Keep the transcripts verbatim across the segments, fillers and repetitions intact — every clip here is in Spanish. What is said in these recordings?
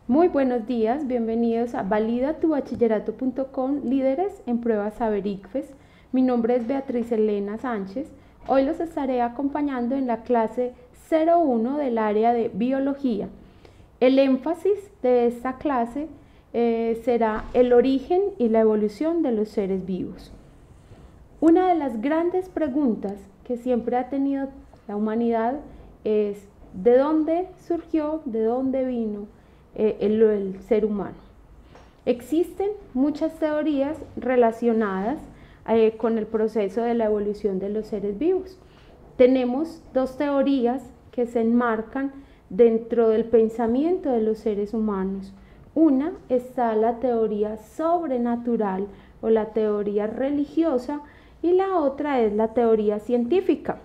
Muy buenos días, bienvenidos a valida tu bachillerato punto com, líderes en pruebas Saber ICFES. Mi nombre es Beatriz Elena Sánchez. Hoy los estaré acompañando en la clase cero uno del área de biología. El énfasis de esta clase eh, será el origen y la evolución de los seres vivos. Una de las grandes preguntas que siempre ha tenido la humanidad es ¿de dónde surgió, de dónde vino eh, el, el ser humano? Existen muchas teorías relacionadas eh, con el proceso de la evolución de los seres vivos. Tenemos dos teorías que se enmarcan dentro del pensamiento de los seres humanos. Una está la teoría sobrenatural o la teoría religiosa y la otra es la teoría científica.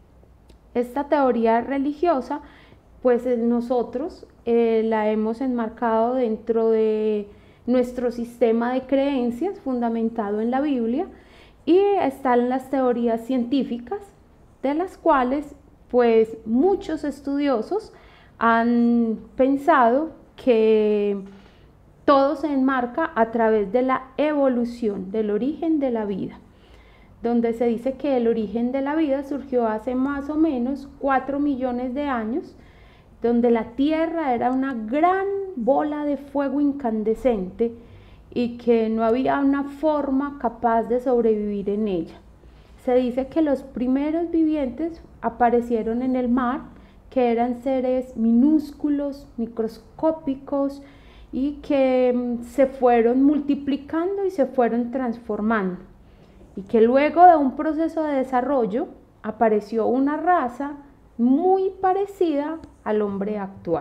Esta teoría religiosa, pues nosotros eh, la hemos enmarcado dentro de nuestro sistema de creencias fundamentado en la Biblia, y están las teorías científicas, de las cuales pues muchos estudiosos han pensado que todo se enmarca a través de la evolución, del origen de la vida, donde se dice que el origen de la vida surgió hace más o menos cuatro millones de años, donde la Tierra era una gran bola de fuego incandescente y que no había una forma capaz de sobrevivir en ella. Se dice que los primeros vivientes aparecieron en el mar, que eran seres minúsculos, microscópicos, y que se fueron multiplicando y se fueron transformando. Y que luego de un proceso de desarrollo apareció una raza muy parecida al hombre actual.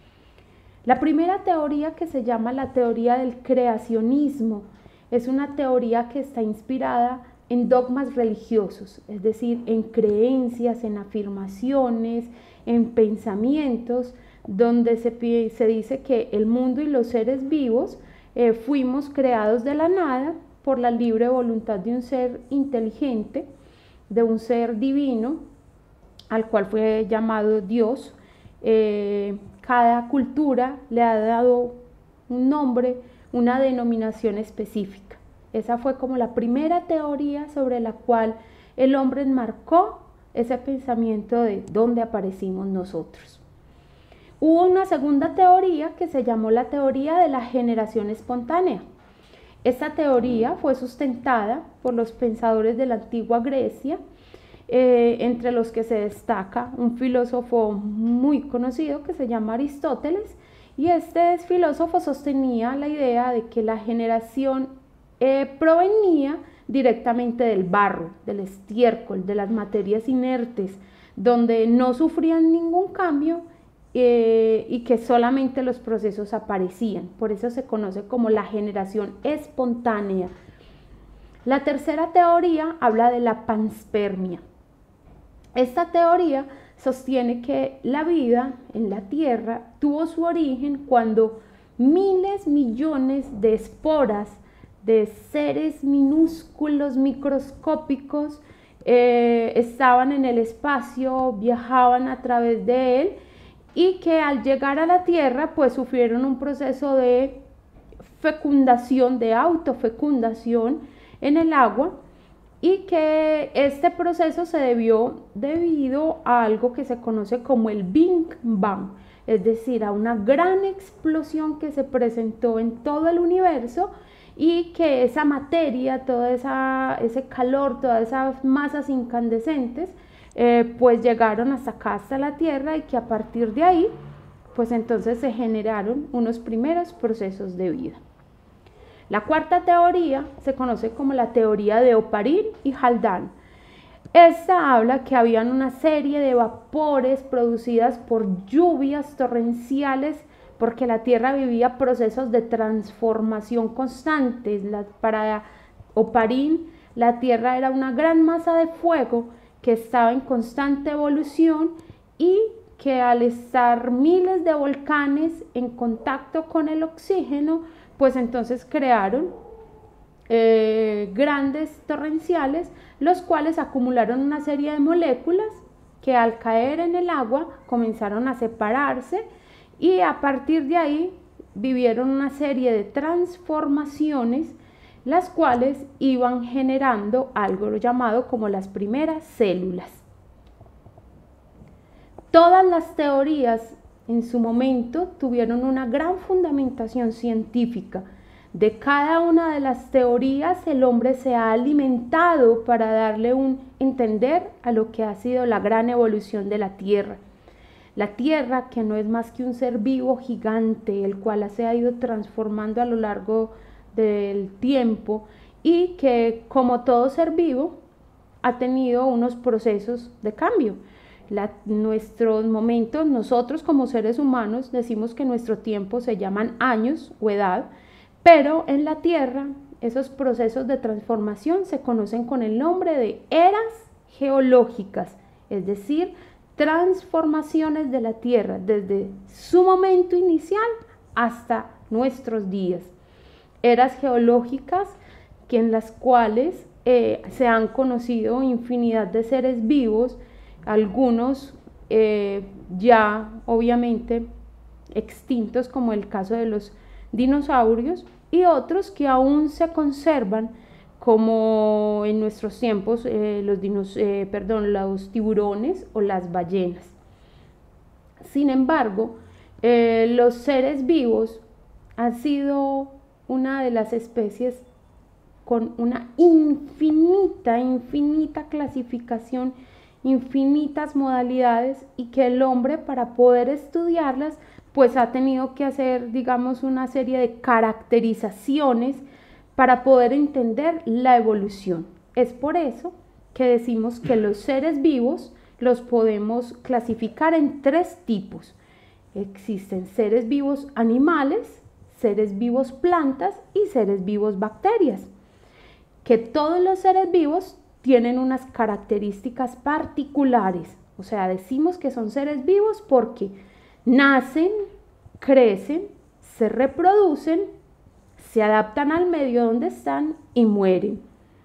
La primera teoría, que se llama la teoría del creacionismo, es una teoría que está inspirada en dogmas religiosos, es decir, en creencias, en afirmaciones, en pensamientos, donde se, se dice que el mundo y los seres vivos eh, fuimos creados de la nada por la libre voluntad de un ser inteligente, de un ser divino, al cual fue llamado Dios. Eh, cada cultura le ha dado un nombre, una denominación específica. Esa fue como la primera teoría sobre la cual el hombre enmarcó ese pensamiento de dónde aparecimos nosotros. Hubo una segunda teoría que se llamó la teoría de la generación espontánea. Esta teoría fue sustentada por los pensadores de la antigua Grecia, eh, entre los que se destaca un filósofo muy conocido que se llama Aristóteles, y este filósofo sostenía la idea de que la generación eh, provenía directamente del barro, del estiércol, de las materias inertes, donde no sufrían ningún cambio Eh, y que solamente los procesos aparecían. Por eso se conoce como la generación espontánea. La tercera teoría habla de la panspermia. Esta teoría sostiene que la vida en la Tierra tuvo su origen cuando miles, millones de esporas de seres minúsculos, microscópicos, eh, estaban en el espacio, viajaban a través de él, y que al llegar a la Tierra pues sufrieron un proceso de fecundación, de autofecundación en el agua, y que este proceso se debió debido a algo que se conoce como el Big Bang, es decir, a una gran explosión que se presentó en todo el universo, y que esa materia, todo esa, ese calor, todas esas masas incandescentes Eh, pues llegaron hasta acá, hasta la Tierra, y que a partir de ahí pues entonces se generaron unos primeros procesos de vida. La cuarta teoría se conoce como la teoría de Oparin y Haldane. Esta habla que habían una serie de vapores producidas por lluvias torrenciales, porque la Tierra vivía procesos de transformación constantes. La, para Oparin, la Tierra era una gran masa de fuego que estaba en constante evolución, y que al estar miles de volcanes en contacto con el oxígeno, pues entonces crearon eh, grandes torrenciales, los cuales acumularon una serie de moléculas que al caer en el agua comenzaron a separarse, y a partir de ahí vivieron una serie de transformaciones, las cuales iban generando algo llamado como las primeras células. Todas las teorías en su momento tuvieron una gran fundamentación científica. De cada una de las teorías el hombre se ha alimentado para darle un entender a lo que ha sido la gran evolución de la Tierra. La Tierra, que no es más que un ser vivo gigante, el cual se ha ido transformando a lo largo del tiempo y que, como todo ser vivo, ha tenido unos procesos de cambio. La, nuestros momentos, nosotros como seres humanos decimos que nuestro tiempo se llaman años o edad, pero en la Tierra esos procesos de transformación se conocen con el nombre de eras geológicas, es decir, transformaciones de la Tierra desde su momento inicial hasta nuestros días. Eras geológicas que en las cuales eh, se han conocido infinidad de seres vivos, algunos eh, ya obviamente extintos, como el caso de los dinosaurios, y otros que aún se conservan, como en nuestros tiempos eh, los, dinos, eh, perdón, los tiburones o las ballenas. Sin embargo, eh, los seres vivos han sido una de las especies con una infinita, infinita clasificación, infinitas modalidades, y que el hombre, para poder estudiarlas, pues ha tenido que hacer, digamos, una serie de caracterizaciones para poder entender la evolución. Es por eso que decimos que los seres vivos los podemos clasificar en tres tipos. Existen seres vivos animales, seres vivos plantas y seres vivos bacterias. Que todos los seres vivos tienen unas características particulares. O sea, decimos que son seres vivos porque nacen, crecen, se reproducen, se adaptan al medio donde están y mueren.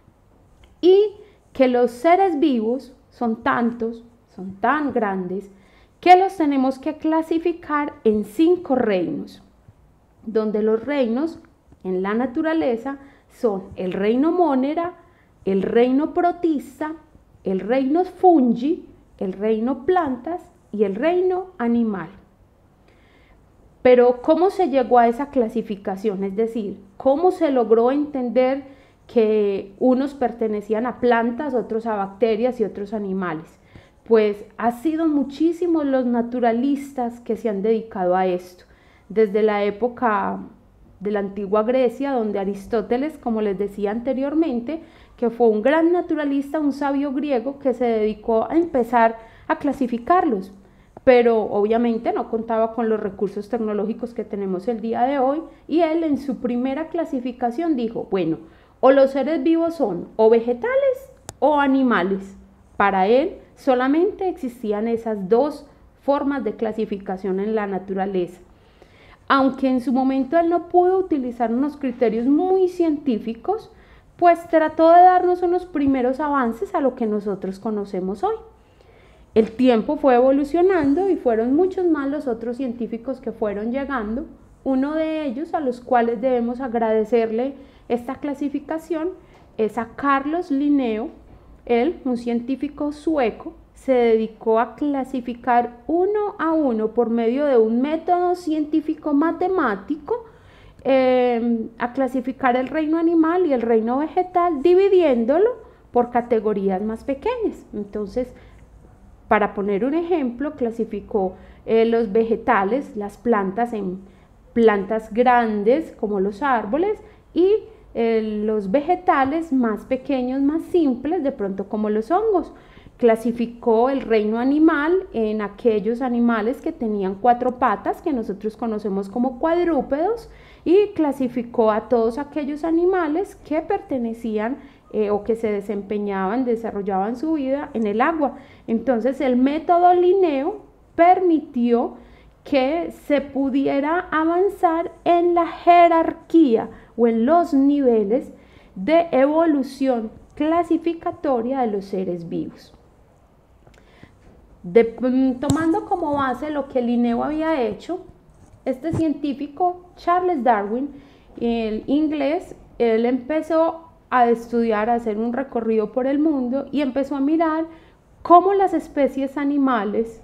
Y que los seres vivos son tantos, son tan grandes, que los tenemos que clasificar en cinco reinos, donde los reinos en la naturaleza son el reino Monera, el reino Protista, el reino Fungi, el reino Plantas y el reino Animal. Pero ¿cómo se llegó a esa clasificación? Es decir, ¿cómo se logró entender que unos pertenecían a plantas, otros a bacterias y otros a animales? Pues han sido muchísimos los naturalistas que se han dedicado a esto, desde la época de la antigua Grecia, donde Aristóteles, como les decía anteriormente, que fue un gran naturalista, un sabio griego que se dedicó a empezar a clasificarlos, pero obviamente no contaba con los recursos tecnológicos que tenemos el día de hoy, y él en su primera clasificación dijo, bueno, o los seres vivos son o vegetales o animales. Para él solamente existían esas dos formas de clasificación en la naturaleza. Aunque en su momento él no pudo utilizar unos criterios muy científicos, pues trató de darnos unos primeros avances a lo que nosotros conocemos hoy. El tiempo fue evolucionando y fueron muchos más los otros científicos que fueron llegando. Uno de ellos, a los cuales debemos agradecerle esta clasificación, es a Carlos Linneo. Él, un científico sueco, se dedicó a clasificar uno a uno por medio de un método científico matemático, eh, a clasificar el reino animal y el reino vegetal, dividiéndolo por categorías más pequeñas. Entonces, para poner un ejemplo, clasificó eh, los vegetales, las plantas, en plantas grandes como los árboles, y eh, los vegetales más pequeños, más simples, de pronto como los hongos. Clasificó el reino animal en aquellos animales que tenían cuatro patas, que nosotros conocemos como cuadrúpedos, y clasificó a todos aquellos animales que pertenecían eh, o que se desempeñaban, desarrollaban su vida en el agua. Entonces el método Linneo permitió que se pudiera avanzar en la jerarquía o en los niveles de evolución clasificatoria de los seres vivos. De, tomando como base lo que Linneo había hecho, este científico, Charles Darwin, el inglés, él empezó a estudiar, a hacer un recorrido por el mundo y empezó a mirar cómo las especies animales,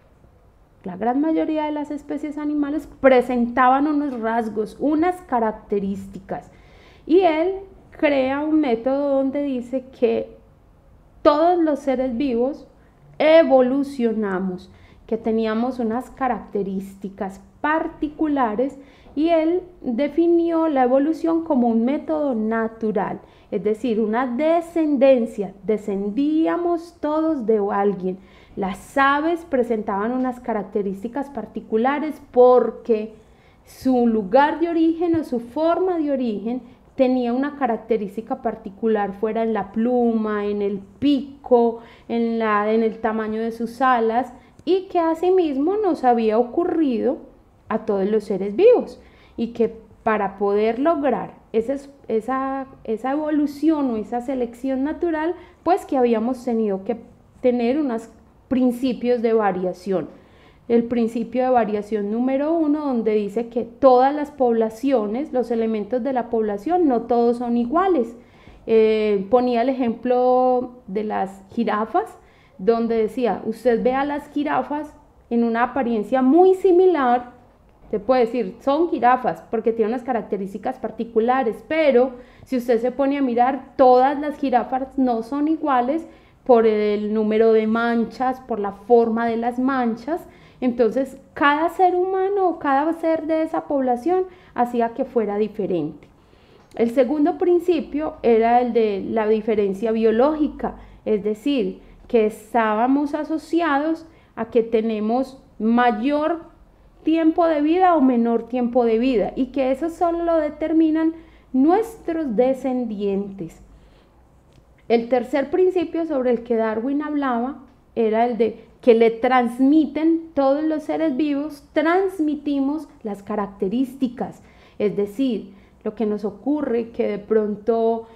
la gran mayoría de las especies animales, presentaban unos rasgos, unas características. Y él crea un método donde dice que todos los seres vivos evolucionamos, que teníamos unas características particulares, y él definió la evolución como un método natural, es decir, una descendencia, descendíamos todos de alguien. Las aves presentaban unas características particulares porque su lugar de origen o su forma de origen tenía una característica particular, fuera en la pluma, en el pico, en, la, en el tamaño de sus alas, y que asimismo nos había ocurrido a todos los seres vivos, y que para poder lograr esa, esa, esa evolución o esa selección natural, pues que habíamos tenido que tener unos principios de variación. El principio de variación número uno, donde dice que todas las poblaciones, los elementos de la población, no todos son iguales. Eh, ponía el ejemplo de las jirafas, donde decía, usted ve a las jirafas en una apariencia muy similar, se puede decir, son jirafas porque tienen unas características particulares, pero si usted se pone a mirar, todas las jirafas no son iguales por el número de manchas, por la forma de las manchas. Entonces, cada ser humano o cada ser de esa población hacía que fuera diferente. El segundo principio era el de la diferencia biológica, es decir, que estábamos asociados a que tenemos mayor tiempo de vida o menor tiempo de vida, y que eso solo lo determinan nuestros descendientes. El tercer principio sobre el que Darwin hablaba era el de que le transmiten, todos los seres vivos transmitimos las características, es decir, lo que nos ocurre que de pronto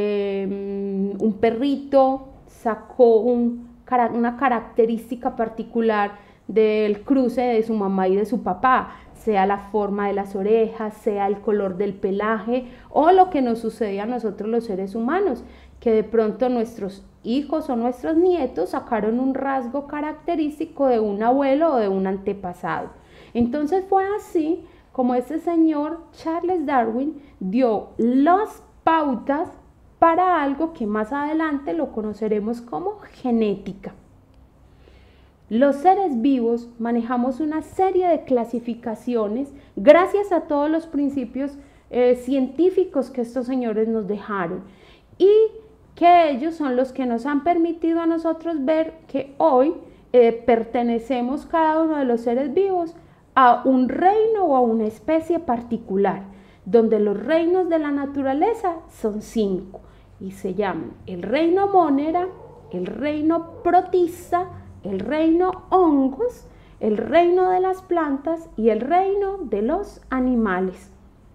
eh, un perrito sacó un, una característica particular del cruce de su mamá y de su papá, sea la forma de las orejas, sea el color del pelaje, o lo que nos sucede a nosotros los seres humanos, que de pronto nuestros hijos o nuestros nietos sacaron un rasgo característico de un abuelo o de un antepasado. Entonces fue así como ese señor Charles Darwin dio las pautas para algo que más adelante lo conoceremos como genética. Los seres vivos manejamos una serie de clasificaciones gracias a todos los principios eh, científicos que estos señores nos dejaron, y que ellos son los que nos han permitido a nosotros ver que hoy eh, pertenecemos cada uno de los seres vivos a un reino o a una especie particular, donde los reinos de la naturaleza son cinco y se llaman el reino Monera, el reino Protista, el reino Hongos, el reino de las plantas y el reino de los animales.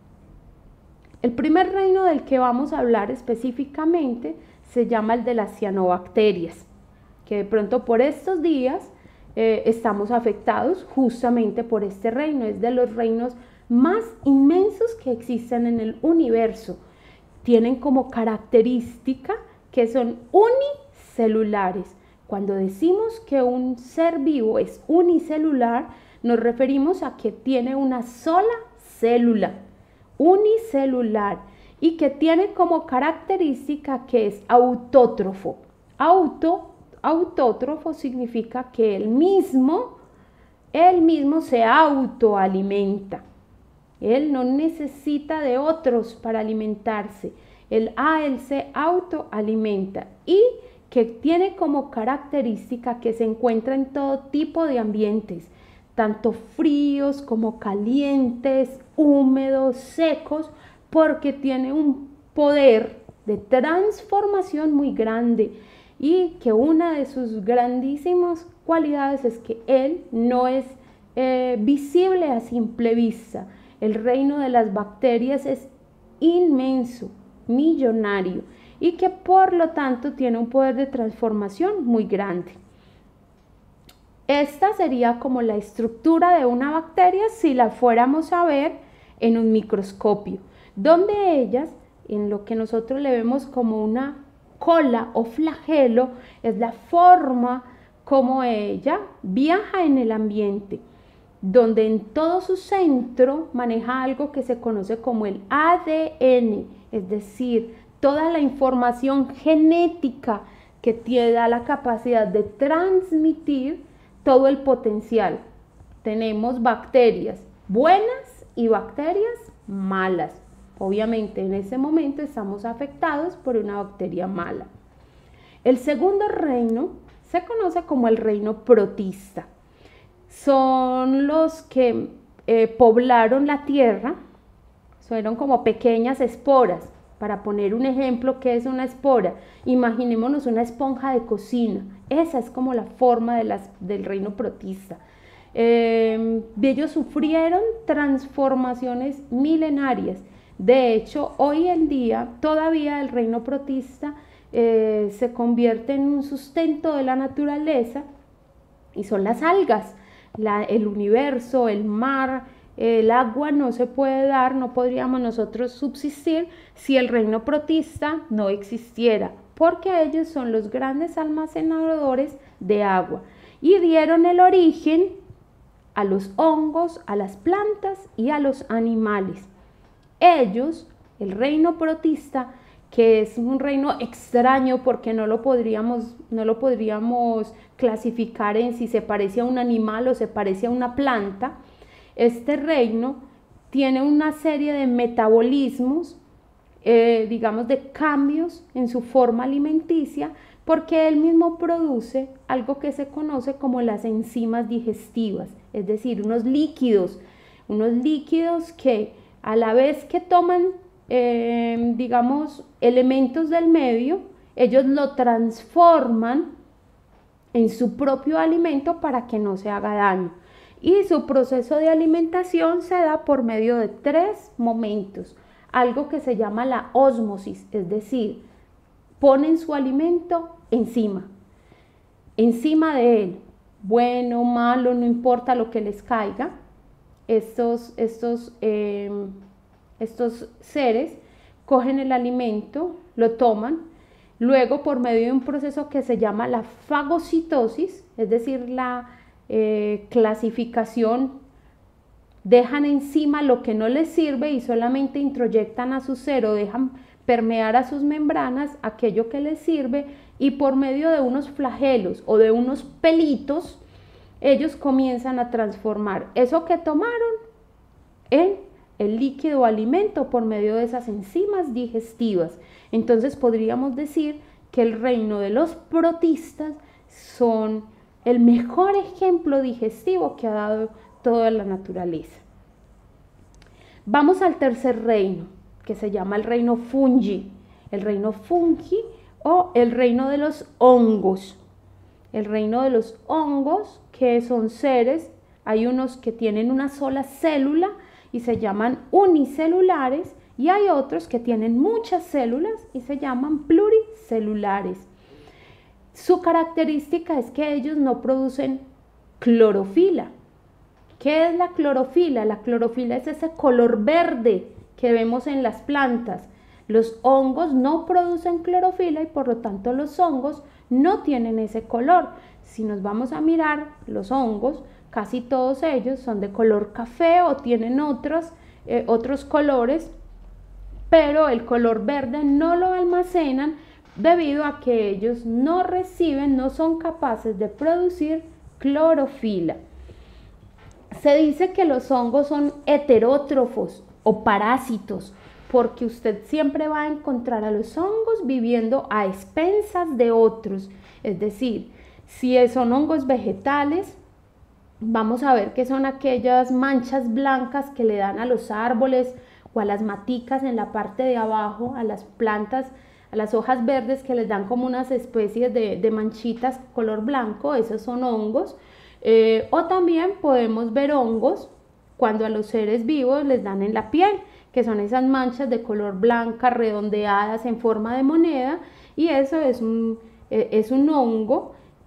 El primer reino del que vamos a hablar específicamente se llama el de las cianobacterias, que de pronto por estos días eh, estamos afectados justamente por este reino. Es de los reinos más inmensos que existen en el universo. Tienen como característica que son unicelulares. Cuando decimos que un ser vivo es unicelular, nos referimos a que tiene una sola célula, unicelular, y que tiene como característica que es autótrofo. Auto, autótrofo significa que él mismo, él mismo se autoalimenta. Él no necesita de otros para alimentarse. Él, ah, él se autoalimenta, y que tiene como característica que se encuentra en todo tipo de ambientes, tanto fríos como calientes, húmedos, secos, porque tiene un poder de transformación muy grande, y que una de sus grandísimas cualidades es que él no es eh, visible a simple vista. El reino de las bacterias es inmenso, millonario, y que por lo tanto tiene un poder de transformación muy grande. Esta sería como la estructura de una bacteria si la fuéramos a ver en un microscopio, donde ellas, en lo que nosotros le vemos como una cola o flagelo, es la forma como ella viaja en el ambiente, donde en todo su centro maneja algo que se conoce como el A D N, es decir, toda la información genética que tiene la capacidad de transmitir todo el potencial. Tenemos bacterias buenas y bacterias malas. Obviamente en ese momento estamos afectados por una bacteria mala. El segundo reino se conoce como el reino protista. Son los que eh, poblaron la tierra, fueron como pequeñas esporas. Para poner un ejemplo, ¿qué es una espora? Imaginémonos una esponja de cocina. Esa es como la forma de las, del reino protista. Eh, ellos sufrieron transformaciones milenarias. De hecho, hoy en día todavía el reino protista eh, se convierte en un sustento de la naturaleza y son las algas, la, el universo, el mar. El agua no se puede dar, no podríamos nosotros subsistir si el reino protista no existiera, porque ellos son los grandes almacenadores de agua y dieron el origen a los hongos, a las plantas y a los animales. Ellos, el reino protista, que es un reino extraño porque no lo podríamos, no lo podríamos clasificar en si se parece a un animal o se parece a una planta. Este reino tiene una serie de metabolismos, eh, digamos de cambios en su forma alimenticia, porque él mismo produce algo que se conoce como las enzimas digestivas, es decir, unos líquidos, unos líquidos que a la vez que toman, eh, digamos, elementos del medio, ellos lo transforman en su propio alimento para que no se haga daño. Y su proceso de alimentación se da por medio de tres momentos, algo que se llama la ósmosis, es decir, ponen su alimento encima, encima de él, bueno, malo, no importa lo que les caiga, estos, estos, eh, estos seres cogen el alimento, lo toman, luego por medio de un proceso que se llama la fagocitosis, es decir, la Eh, clasificación, dejan encima lo que no les sirve y solamente introyectan a su ser o dejan permear a sus membranas aquello que les sirve, y por medio de unos flagelos o de unos pelitos ellos comienzan a transformar eso que tomaron en el líquido alimento por medio de esas enzimas digestivas. Entonces podríamos decir que el reino de los protistas son el mejor ejemplo digestivo que ha dado toda la naturaleza. Vamos al tercer reino, que se llama el reino fungi, el reino fungi o el reino de los hongos. El reino de los hongos, que son seres, hay unos que tienen una sola célula y se llaman unicelulares, y hay otros que tienen muchas células y se llaman pluricelulares. Su característica es que ellos no producen clorofila. ¿Qué es la clorofila? La clorofila es ese color verde que vemos en las plantas. Los hongos no producen clorofila y por lo tanto los hongos no tienen ese color. Si nos vamos a mirar los hongos, casi todos ellos son de color café o tienen otros, eh, otros colores, pero el color verde no lo almacenan debido a que ellos no reciben, no son capaces de producir clorofila. Se dice que los hongos son heterótrofos o parásitos, porque usted siempre va a encontrar a los hongos viviendo a expensas de otros. Es decir, si son hongos vegetales, vamos a ver que son aquellas manchas blancas que le dan a los árboles o a las maticas en la parte de abajo, a las plantas, a las hojas verdes, que les dan como unas especies de, de manchitas color blanco. Esos son hongos. Eh, o también podemos ver hongos cuando a los seres vivos les dan en la piel, que son esas manchas de color blanca redondeadas en forma de moneda, y eso es un, eh, es un hongo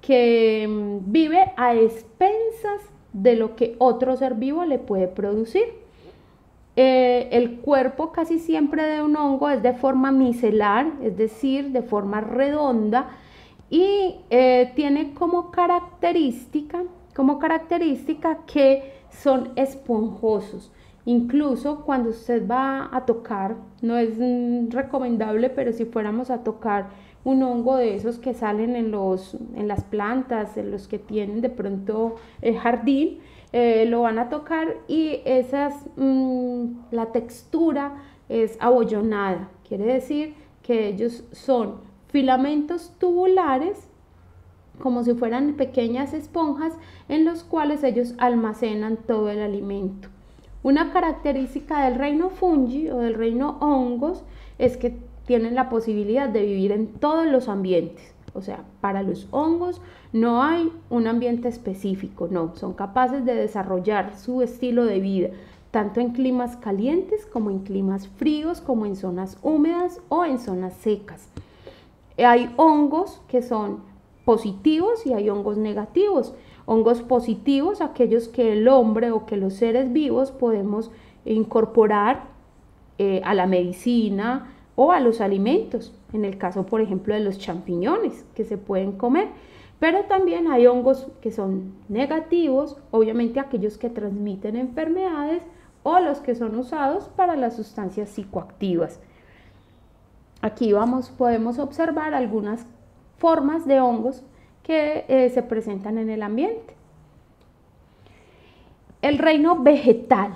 que mm, vive a expensas de lo que otro ser vivo le puede producir. Eh, el cuerpo casi siempre de un hongo es de forma micelar, es decir, de forma redonda, y eh, tiene como característica, como característica que son esponjosos. Incluso cuando usted va a tocar, no es mm, recomendable, pero si fuéramos a tocar un hongo de esos que salen en, los, en las plantas, en los que tienen de pronto el jardín, eh, lo van a tocar y esas, mmm, la textura es abollonada. Quiere decir que ellos son filamentos tubulares, como si fueran pequeñas esponjas en los cuales ellos almacenan todo el alimento. Una característica del reino fungi o del reino hongos es que tienen la posibilidad de vivir en todos los ambientes. O sea, para los hongos no hay un ambiente específico, no, son capaces de desarrollar su estilo de vida, tanto en climas calientes como en climas fríos, como en zonas húmedas o en zonas secas. Hay hongos que son positivos y hay hongos negativos. Hongos positivos, aquellos que el hombre o que los seres vivos podemos incorporar eh, a la medicina o a los alimentos, en el caso por ejemplo de los champiñones que se pueden comer, pero también hay hongos que son negativos, obviamente aquellos que transmiten enfermedades o los que son usados para las sustancias psicoactivas. Aquí vamos, podemos observar algunas formas de hongos que eh, se presentan en el ambiente. El reino vegetal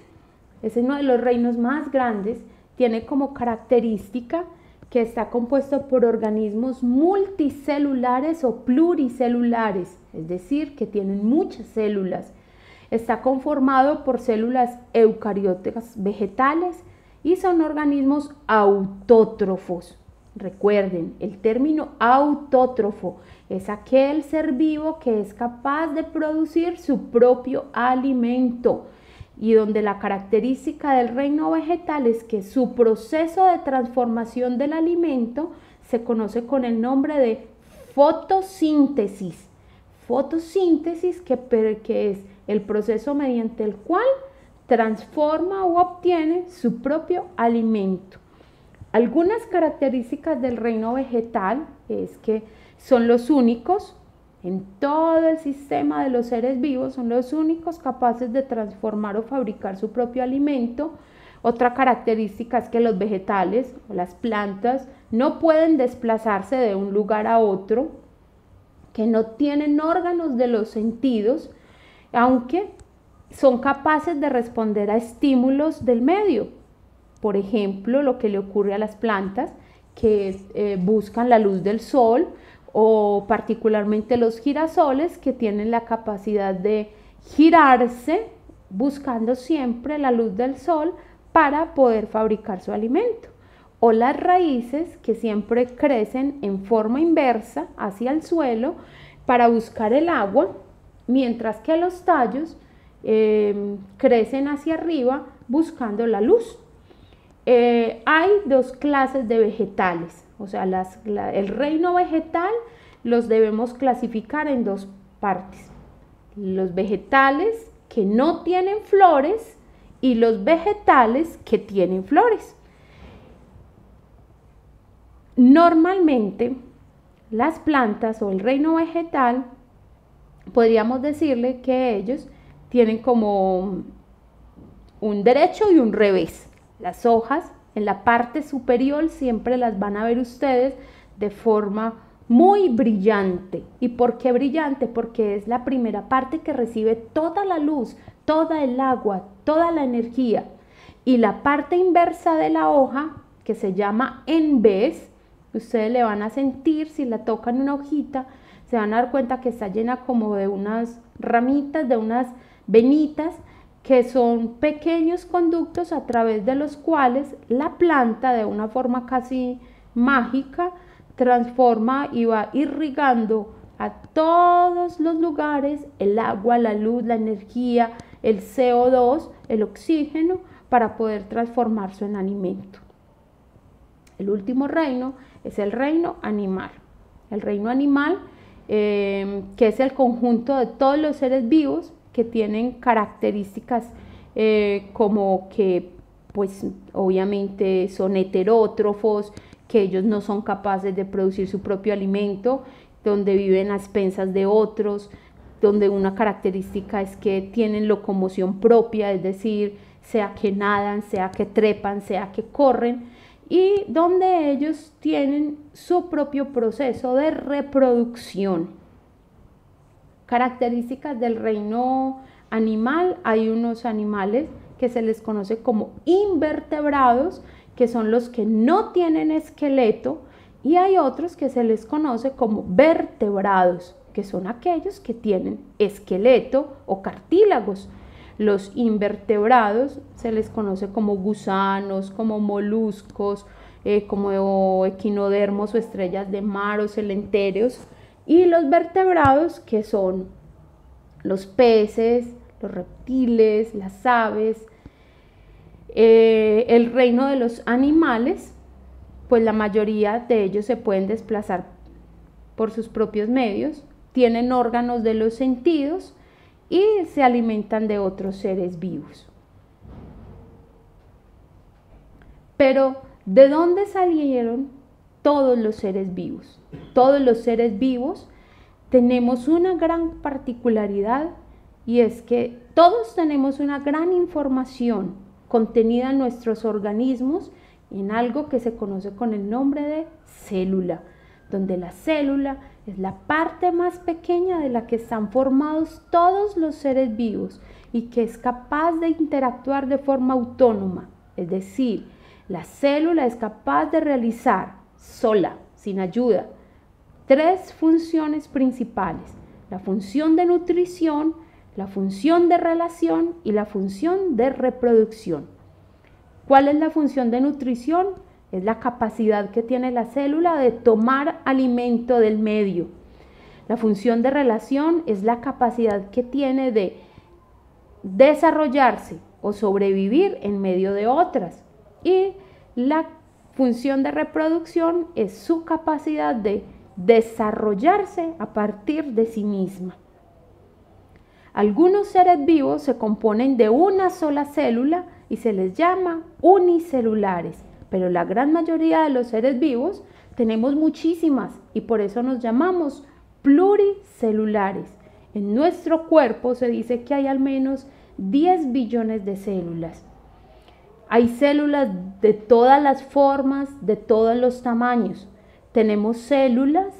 es uno de los reinos más grandes, tiene como característica que está compuesto por organismos multicelulares o pluricelulares, es decir, que tienen muchas células. Está conformado por células eucarióticas vegetales y son organismos autótrofos. Recuerden, el término autótrofo es aquel ser vivo que es capaz de producir su propio alimento, y donde la característica del reino vegetal es que su proceso de transformación del alimento se conoce con el nombre de fotosíntesis. Fotosíntesis que, que es el proceso mediante el cual transforma o obtiene su propio alimento. Algunas características del reino vegetal es que son los únicos en todo el sistema de los seres vivos, son los únicos capaces de transformar o fabricar su propio alimento. Otra característica es que los vegetales o las plantas no pueden desplazarse de un lugar a otro, que no tienen órganos de los sentidos, aunque son capaces de responder a estímulos del medio. Por ejemplo, lo que le ocurre a las plantas que eh, buscan la luz del sol, o particularmente los girasoles que tienen la capacidad de girarse buscando siempre la luz del sol para poder fabricar su alimento, o las raíces que siempre crecen en forma inversa hacia el suelo para buscar el agua, mientras que los tallos eh, crecen hacia arriba buscando la luz. Eh, hay dos clases de vegetales, o sea, las, la, el reino vegetal los debemos clasificar en dos partes: los vegetales que no tienen flores y los vegetales que tienen flores. Normalmente las plantas o el reino vegetal, podríamos decirle que ellos tienen como un derecho y un revés. Las hojas en la parte superior siempre las van a ver ustedes de forma muy brillante. ¿Y por qué brillante? Porque es la primera parte que recibe toda la luz, toda el agua, toda la energía. Y la parte inversa de la hoja, que se llama envés, ustedes le van a sentir, si la tocan una hojita, se van a dar cuenta que está llena como de unas ramitas, de unas venitas, que son pequeños conductos a través de los cuales la planta, de una forma casi mágica, transforma y va irrigando a todos los lugares el agua, la luz, la energía, el C O dos, el oxígeno, para poder transformarse en alimento. El último reino es el reino animal. El reino animal eh, que es el conjunto de todos los seres vivos que tienen características eh, como que pues obviamente son heterótrofos, que ellos no son capaces de producir su propio alimento, donde viven a expensas de otros, donde una característica es que tienen locomoción propia, es decir, sea que nadan, sea que trepan, sea que corren, y donde ellos tienen su propio proceso de reproducción. Características del reino animal: hay unos animales que se les conoce como invertebrados, que son los que no tienen esqueleto, y hay otros que se les conoce como vertebrados, que son aquellos que tienen esqueleto o cartílagos. Los invertebrados se les conoce como gusanos, como moluscos, eh, como equinodermos o estrellas de mar o celentéreos, y los vertebrados, que son los peces, los reptiles, las aves. Eh, el reino de los animales, pues la mayoría de ellos se pueden desplazar por sus propios medios, tienen órganos de los sentidos y se alimentan de otros seres vivos. Pero, ¿de dónde salieron todos los seres vivos? Todos los seres vivos tenemos una gran particularidad, y es que todos tenemos una gran información contenida en nuestros organismos en algo que se conoce con el nombre de célula, donde la célula es la parte más pequeña de la que están formados todos los seres vivos y que es capaz de interactuar de forma autónoma. Es decir, la célula es capaz de realizar sola, sin ayuda, tres funciones principales: la función de nutrición, la función de relación y la función de reproducción. ¿Cuál es la función de nutrición? Es la capacidad que tiene la célula de tomar alimento del medio. La función de relación es la capacidad que tiene de desarrollarse o sobrevivir en medio de otras. Y la función de reproducción es su capacidad de desarrollarse a partir de sí misma. Algunos seres vivos se componen de una sola célula y se les llama unicelulares, pero la gran mayoría de los seres vivos tenemos muchísimas y por eso nos llamamos pluricelulares. En nuestro cuerpo se dice que hay al menos diez billones de células. Hay células de todas las formas, de todos los tamaños. Tenemos células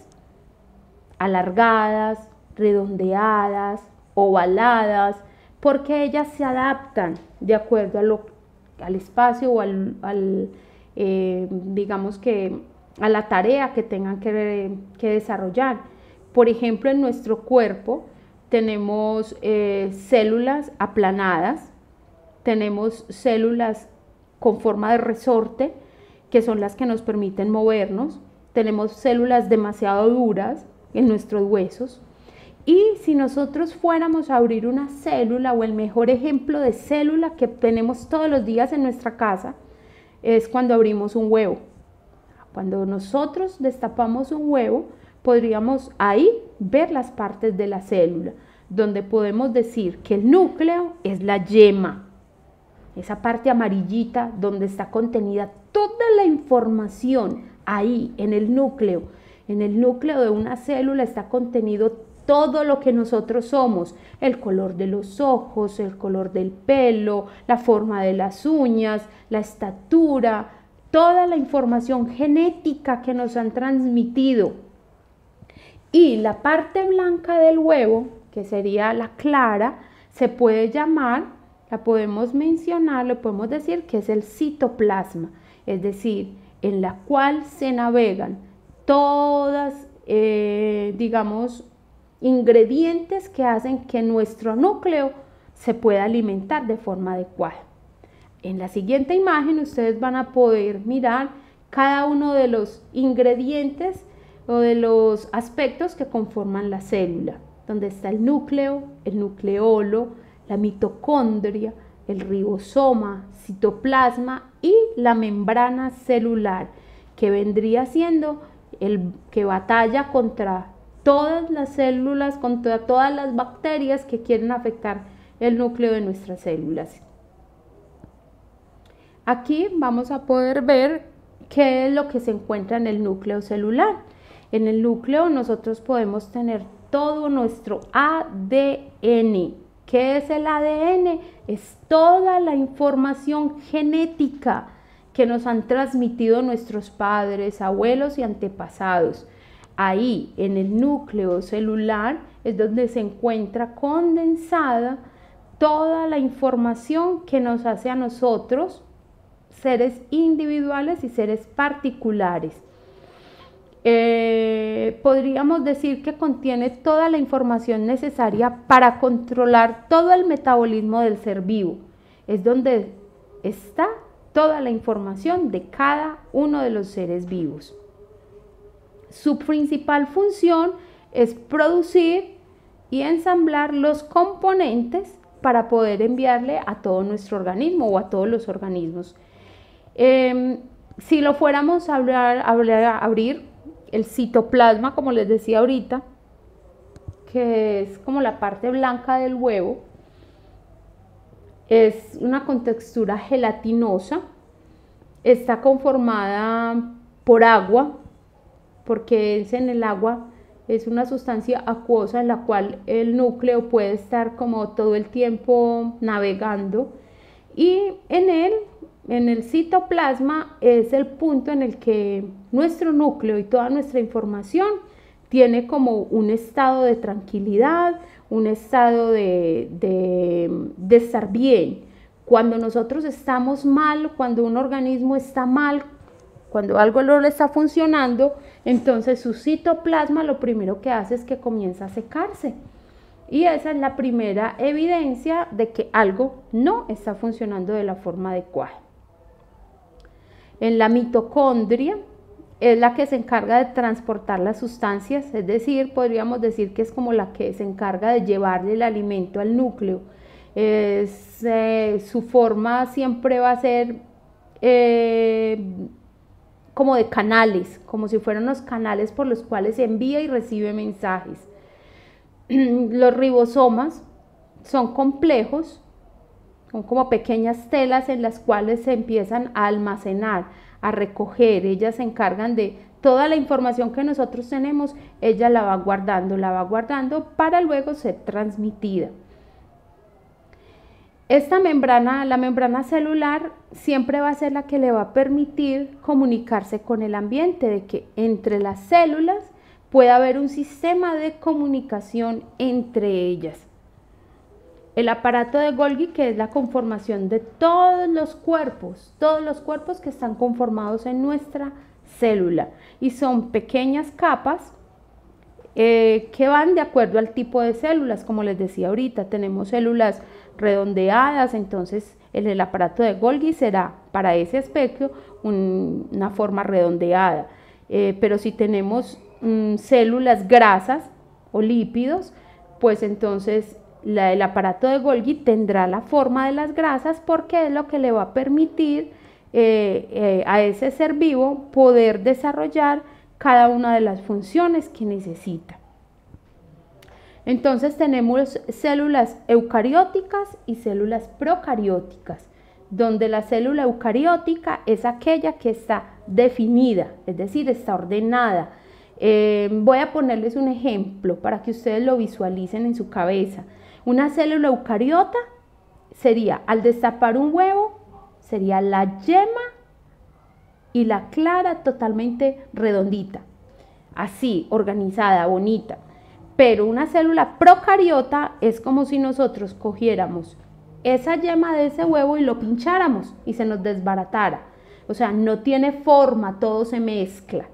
alargadas, redondeadas, ovaladas, porque ellas se adaptan de acuerdo a lo, al espacio o al, al eh, digamos que a la tarea que tengan que, que desarrollar. Por ejemplo, en nuestro cuerpo tenemos eh, células aplanadas, tenemos células con forma de resorte, que son las que nos permiten movernos, tenemos células demasiado duras en nuestros huesos. Y si nosotros fuéramos a abrir una célula, o el mejor ejemplo de célula que tenemos todos los días en nuestra casa, es cuando abrimos un huevo. Cuando nosotros destapamos un huevo, podríamos ahí ver las partes de la célula, donde podemos decir que el núcleo es la yema, esa parte amarillita donde está contenida toda la información. Ahí, en el núcleo, en el núcleo de una célula está contenido todo lo que nosotros somos: el color de los ojos, el color del pelo, la forma de las uñas, la estatura, toda la información genética que nos han transmitido. Y la parte blanca del huevo, que sería la clara, se puede llamar, la podemos mencionar, le podemos decir que es el citoplasma, es decir, en la cual se navegan todas, eh, digamos, ingredientes que hacen que nuestro núcleo se pueda alimentar de forma adecuada. En la siguiente imagen ustedes van a poder mirar cada uno de los ingredientes o de los aspectos que conforman la célula, donde está el núcleo, el nucleolo, la mitocondria, el ribosoma, citoplasma y la membrana celular, que vendría siendo el que batalla contra todas las células, con toda, todas las bacterias que quieren afectar el núcleo de nuestras células. Aquí vamos a poder ver qué es lo que se encuentra en el núcleo celular. En el núcleo nosotros podemos tener todo nuestro A D N. ¿Qué es el A D N? Es toda la información genética que nos han transmitido nuestros padres, abuelos y antepasados. Ahí, en el núcleo celular, es donde se encuentra condensada toda la información que nos hace a nosotros seres individuales y seres particulares. Eh, podríamos decir que contiene toda la información necesaria para controlar todo el metabolismo del ser vivo. Es donde está toda la información de cada uno de los seres vivos. Su principal función es producir y ensamblar los componentes para poder enviarle a todo nuestro organismo o a todos los organismos. Eh, si lo fuéramos a, hablar, a, hablar, a abrir, el citoplasma, como les decía ahorita, que es como la parte blanca del huevo, es una contextura gelatinosa, está conformada por agua, porque es en el agua, es una sustancia acuosa en la cual el núcleo puede estar como todo el tiempo navegando, y en él, en el citoplasma, es el punto en el que nuestro núcleo y toda nuestra información tiene como un estado de tranquilidad, un estado de, de, de estar bien. Cuando nosotros estamos mal, cuando un organismo está mal, cuando algo no le está funcionando, entonces su citoplasma lo primero que hace es que comienza a secarse. Y esa es la primera evidencia de que algo no está funcionando de la forma adecuada. En la mitocondria es la que se encarga de transportar las sustancias, es decir, podríamos decir que es como la que se encarga de llevarle el alimento al núcleo. Es, eh, su forma siempre va a ser eh, como de canales, como si fueran los canales por los cuales se envía y recibe mensajes. Los ribosomas son complejos, son como pequeñas telas en las cuales se empiezan a almacenar, a recoger. Ellas se encargan de toda la información que nosotros tenemos, ella la va guardando, la va guardando para luego ser transmitida. Esta membrana, la membrana celular, siempre va a ser la que le va a permitir comunicarse con el ambiente, de que entre las células pueda haber un sistema de comunicación entre ellas. El aparato de Golgi, que es la conformación de todos los cuerpos, todos los cuerpos que están conformados en nuestra célula, y son pequeñas capas eh, que van de acuerdo al tipo de células. Como les decía ahorita, tenemos células redondeadas, entonces el, el aparato de Golgi será para ese aspecto un, una forma redondeada, eh, pero si tenemos mm, células grasas o lípidos, pues entonces la, el aparato de Golgi tendrá la forma de las grasas, porque es lo que le va a permitir eh, eh, a ese ser vivo poder desarrollar cada una de las funciones que necesita. Entonces tenemos células eucarióticas y células procarióticas, donde la célula eucariótica es aquella que está definida, es decir, está ordenada. Eh, voy a ponerles un ejemplo para que ustedes lo visualicen en su cabeza. Una célula eucariota sería, al destapar un huevo, sería la yema y la clara totalmente redondita, así, organizada, bonita. Pero una célula procariota es como si nosotros cogiéramos esa yema de ese huevo y lo pincháramos y se nos desbaratara. O sea, no tiene forma, todo se mezcla.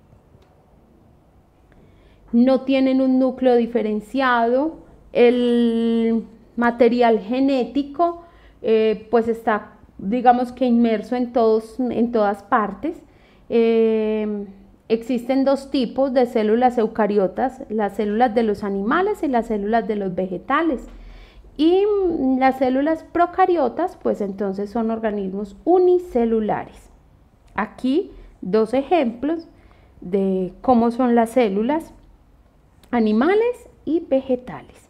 No tienen un núcleo diferenciado. El material genético eh, pues está, digamos que inmerso en, todos, en todas partes. Eh, Existen dos tipos de células eucariotas, las células de los animales y las células de los vegetales. Y las células procariotas, pues entonces son organismos unicelulares. Aquí dos ejemplos de cómo son las células. animales y vegetales.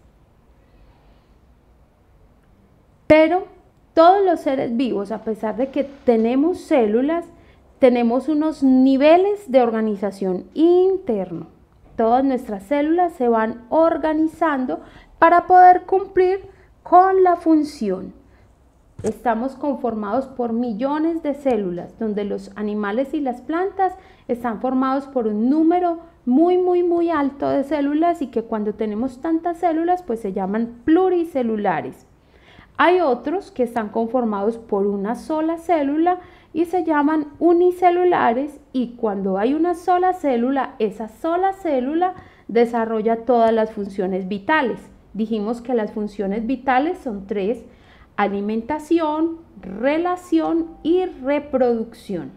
Pero todos los seres vivos, a pesar de que tenemos células, tenemos unos niveles de organización interno. Todas nuestras células se van organizando para poder cumplir con la función. Estamos conformados por millones de células, donde los animales y las plantas están formados por un número muy, muy, muy alto de células, y que cuando tenemos tantas células, pues se llaman pluricelulares. Hay otros que están conformados por una sola célula y se llaman unicelulares, y cuando hay una sola célula, esa sola célula desarrolla todas las funciones vitales. Dijimos que las funciones vitales son tres: alimentación, relación y reproducción.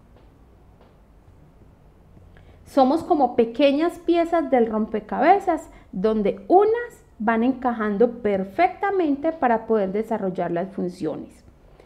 Somos como pequeñas piezas del rompecabezas, donde unas van encajando perfectamente para poder desarrollar las funciones.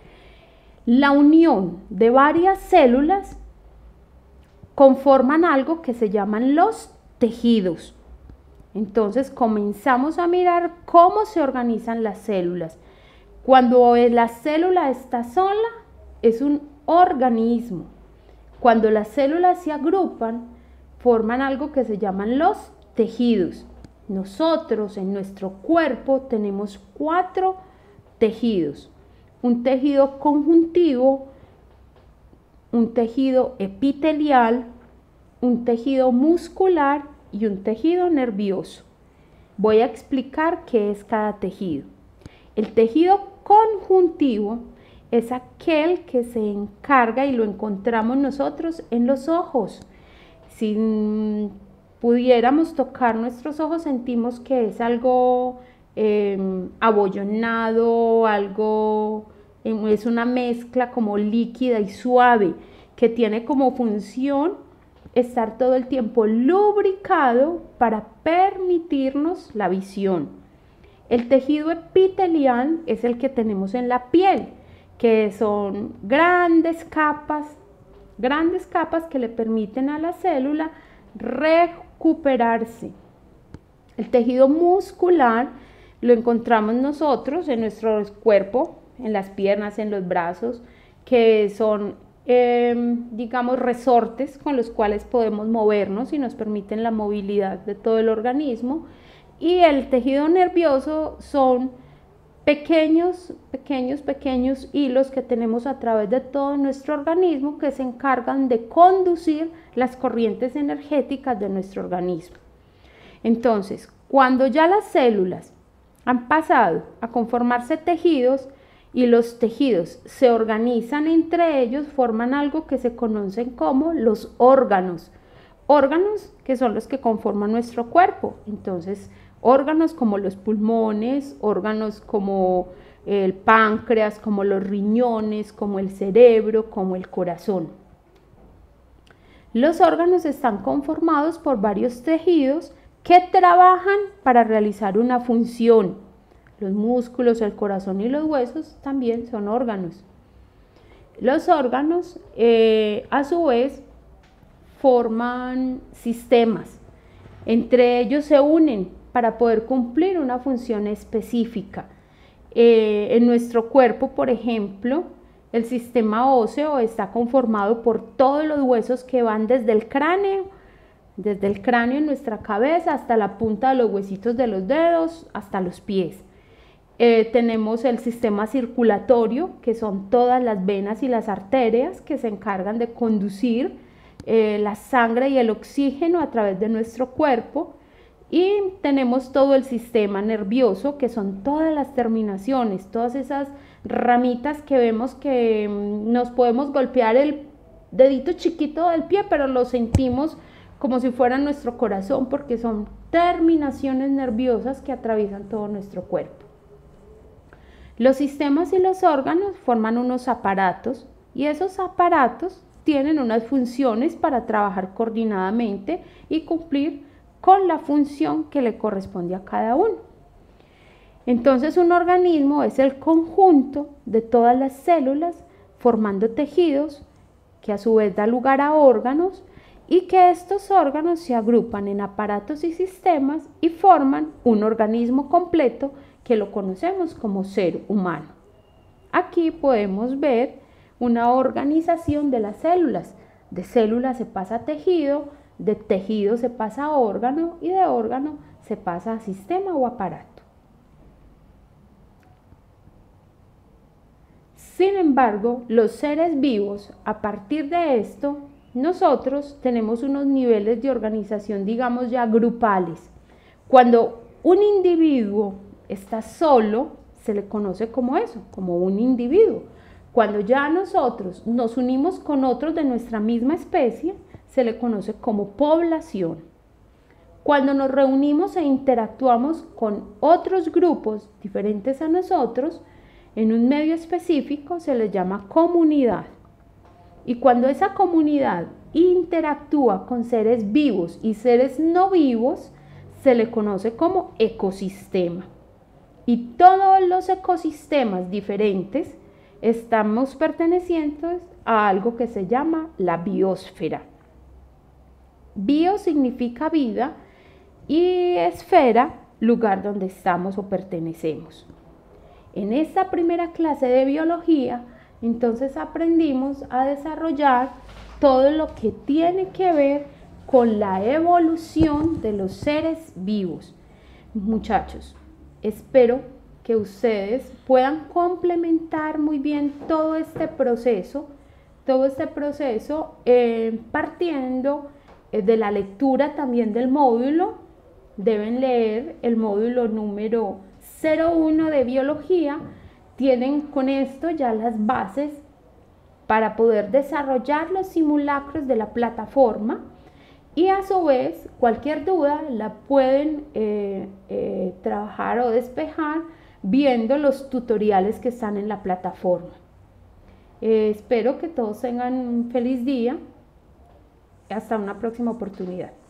La unión de varias células conforman algo que se llaman los tejidos. Entonces comenzamos a mirar cómo se organizan las células. Cuando la célula está sola, es un organismo. Cuando las células se agrupan, forman algo que se llaman los tejidos. Nosotros en nuestro cuerpo tenemos cuatro tejidos: un tejido conjuntivo, un tejido epitelial, un tejido muscular y un tejido nervioso. Voy a explicar qué es cada tejido. El tejido conjuntivo es aquel que se encarga, y lo encontramos nosotros en los ojos. Si pudiéramos tocar nuestros ojos, sentimos que es algo eh, abollonado, algo, eh, es una mezcla como líquida y suave, que tiene como función estar todo el tiempo lubricado para permitirnos la visión. El tejido epitelial es el que tenemos en la piel, que son grandes capas, grandes capas que le permiten a la célula recuperarse. El tejido muscular lo encontramos nosotros en nuestro cuerpo, en las piernas, en los brazos, que son, eh, digamos, resortes con los cuales podemos movernos y nos permiten la movilidad de todo el organismo. Y el tejido nervioso son pequeños, pequeños, pequeños hilos que tenemos a través de todo nuestro organismo, que se encargan de conducir las corrientes energéticas de nuestro organismo. Entonces, cuando ya las células han pasado a conformarse tejidos y los tejidos se organizan entre ellos, forman algo que se conocen como los órganos. Órganos que son los que conforman nuestro cuerpo. Entonces, órganos como los pulmones, órganos como el páncreas, como los riñones, como el cerebro, como el corazón. Los órganos están conformados por varios tejidos que trabajan para realizar una función. Los músculos, el corazón y los huesos también son órganos. Los órganos, eh, a su vez, forman sistemas. Entre ellos se unen para poder cumplir una función específica. Eh, en nuestro cuerpo, por ejemplo, el sistema óseo está conformado por todos los huesos que van desde el cráneo, desde el cráneo en nuestra cabeza hasta la punta de los huesitos de los dedos, hasta los pies. Eh, tenemos el sistema circulatorio, que son todas las venas y las arterias que se encargan de conducir eh, la sangre y el oxígeno a través de nuestro cuerpo. Y tenemos todo el sistema nervioso, que son todas las terminaciones, todas esas ramitas que vemos que nos podemos golpear el dedito chiquito del pie, pero lo sentimos como si fuera nuestro corazón, porque son terminaciones nerviosas que atraviesan todo nuestro cuerpo. Los sistemas y los órganos forman unos aparatos, y esos aparatos tienen unas funciones para trabajar coordinadamente y cumplir con la función que le corresponde a cada uno. Entonces, un organismo es el conjunto de todas las células formando tejidos, que a su vez da lugar a órganos, y que estos órganos se agrupan en aparatos y sistemas y forman un organismo completo que lo conocemos como ser humano. Aquí podemos ver una organización de las células. De célula se pasa a tejido, de tejido se pasa a órgano y de órgano se pasa a sistema o aparato. Sin embargo, los seres vivos, a partir de esto, nosotros tenemos unos niveles de organización, digamos ya grupales. Cuando un individuo está solo, se le conoce como eso, como un individuo. Cuando ya nosotros nos unimos con otros de nuestra misma especie, se le conoce como población. Cuando nos reunimos e interactuamos con otros grupos diferentes a nosotros, en un medio específico se les llama comunidad. Y cuando esa comunidad interactúa con seres vivos y seres no vivos, se le conoce como ecosistema. Y todos los ecosistemas diferentes estamos perteneciendo a algo que se llama la biosfera. Bio significa vida y esfera, lugar donde estamos o pertenecemos. En esta primera clase de biología, entonces aprendimos a desarrollar todo lo que tiene que ver con la evolución de los seres vivos. Muchachos, espero que ustedes puedan complementar muy bien todo este proceso, todo este proceso eh, partiendo eh, de la lectura también del módulo. Deben leer el módulo número cero uno de biología. Tienen con esto ya las bases para poder desarrollar los simulacros de la plataforma y a su vez cualquier duda la pueden eh, eh, trabajar o despejar viendo los tutoriales que están en la plataforma. Eh, espero que todos tengan un feliz día. Hasta una próxima oportunidad.